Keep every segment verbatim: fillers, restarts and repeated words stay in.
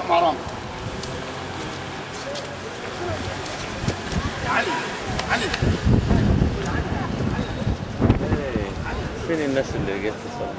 حرام. علي علي. فين الناس اللي جت تصلي؟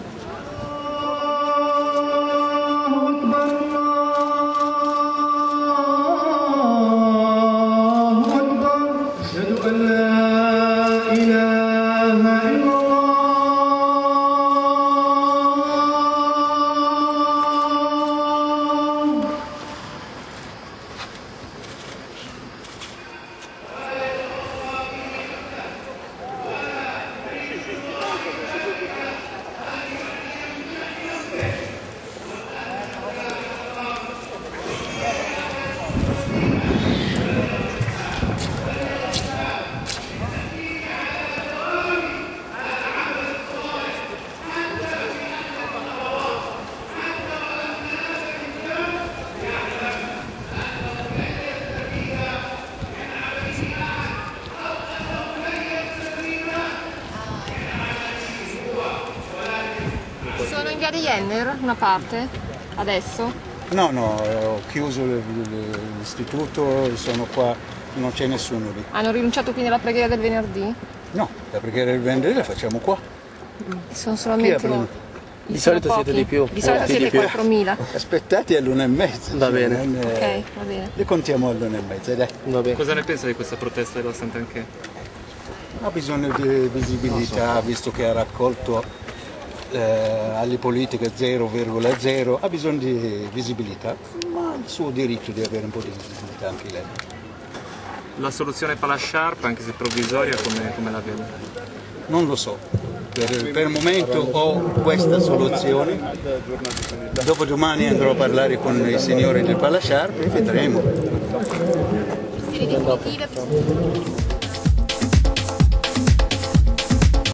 Sono in via di Jenner, una parte, adesso? No, no, ho chiuso l'istituto, sono qua, non c'è nessuno lì. Hanno rinunciato quindi alla preghiera del venerdì? No, la preghiera del venerdì la facciamo qua. Sono solamente... Chi è Di solito siete di più. Di solito Eh, siete di più. quattromila. Aspettate all'una e mezza. Va bene. Non è- Ok, va bene. Le contiamo all'una e mezza, dai. Va bene. Cosa ne pensa di questa protesta della Sant'Anché? Ha bisogno di visibilità, visto che ha raccolto eh, alle politiche zero virgola zero, ha bisogno di visibilità, ma ha il suo diritto di avere un po' di visibilità anche lei. La soluzione Palasciarp, anche se provvisoria, come, come la vede? Non lo so, per, per il momento ho questa soluzione, dopodomani andrò a parlare con i signori del Palasciarp e vedremo. Questioni definitive.